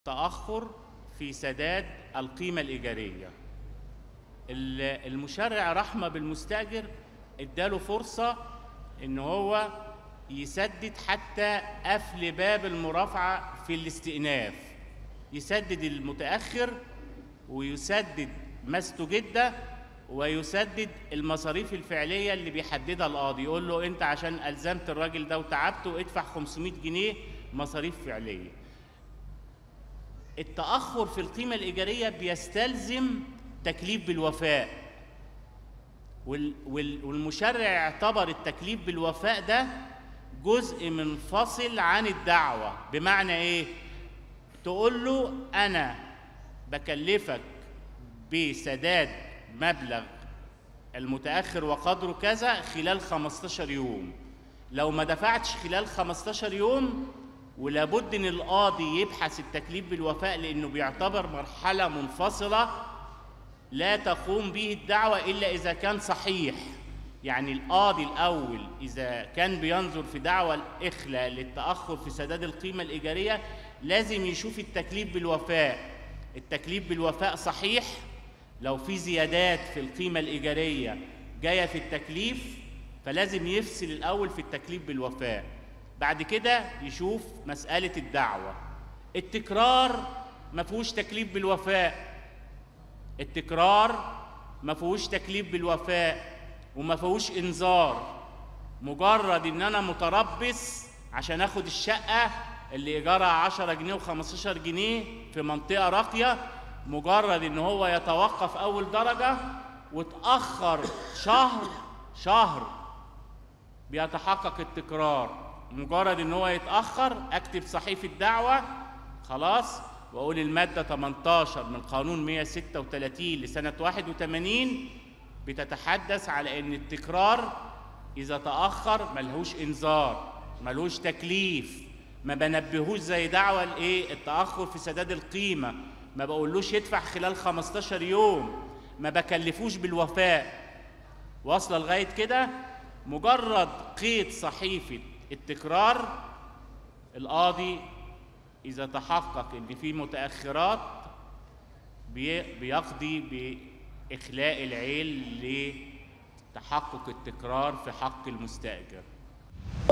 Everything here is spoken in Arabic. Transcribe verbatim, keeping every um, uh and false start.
تأخر في سداد القيمة الإيجارية. المشرع رحمة بالمستأجر اداله فرصة إن هو يسدد حتى قفل باب المرافعة في الاستئناف، يسدد المتأخر ويسدد ما استجد ويسدد المصاريف الفعلية اللي بيحددها القاضي. يقول له أنت عشان ألزمت الراجل ده وتعبته ادفع خمسمائة جنيه مصاريف فعلية. التأخر في القيمة الإيجارية بيستلزم تكليف بالوفاء، والمشرع اعتبر التكليف بالوفاء ده جزء منفصل عن الدعوة. بمعنى إيه؟ تقول له أنا بكلفك بسداد مبلغ المتأخر وقدره كذا خلال خمستاشر يوم، لو ما دفعتش خلال خمستاشر يوم ولابد ان القاضي يبحث التكليف بالوفاء لانه بيعتبر مرحله منفصله لا تقوم به الدعوه الا اذا كان صحيح. يعني القاضي الاول اذا كان بينظر في دعوى الاخلاء للتاخر في سداد القيمه الايجاريه لازم يشوف التكليف بالوفاء. التكليف بالوفاء صحيح، لو في زيادات في القيمه الايجاريه جايه في التكليف فلازم يفصل الاول في التكليف بالوفاء، بعد كده يشوف مسألة الدعوة. التكرار ما فيهوش تكليف بالوفاء، التكرار ما فيهوش تكليف بالوفاء وما فيهوش إنذار. مجرد إن أنا متربص عشان آخد الشقة اللي إيجارها عشرة جنيه وخمستاشر جنيه في منطقة راقية، مجرد إن هو يتوقف أول درجة وتأخر شهر شهر بيتحقق التكرار. مجرد ان هو يتاخر اكتب صحيفه دعوه خلاص واقول الماده تمنتاشر من قانون مئة وستة وثلاثين لسنه واحد وثمانين بتتحدث على ان التكرار اذا تاخر ملهوش انذار ملهوش تكليف، ما بنبهوش زي دعوه الايه التاخر في سداد القيمه، ما بقولوش يدفع خلال خمستاشر يوم، ما بكلفوش بالوفاء. واصله لغايه كده؟ مجرد قيد صحيفه التكرار القاضي إذا تحقق إن في متأخرات بيقضي بإخلاء العيل لتحقق التكرار في حق المستأجر.